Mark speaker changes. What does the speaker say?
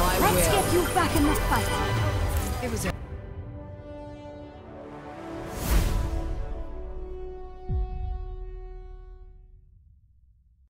Speaker 1: Let's get you back in the fight.
Speaker 2: It was a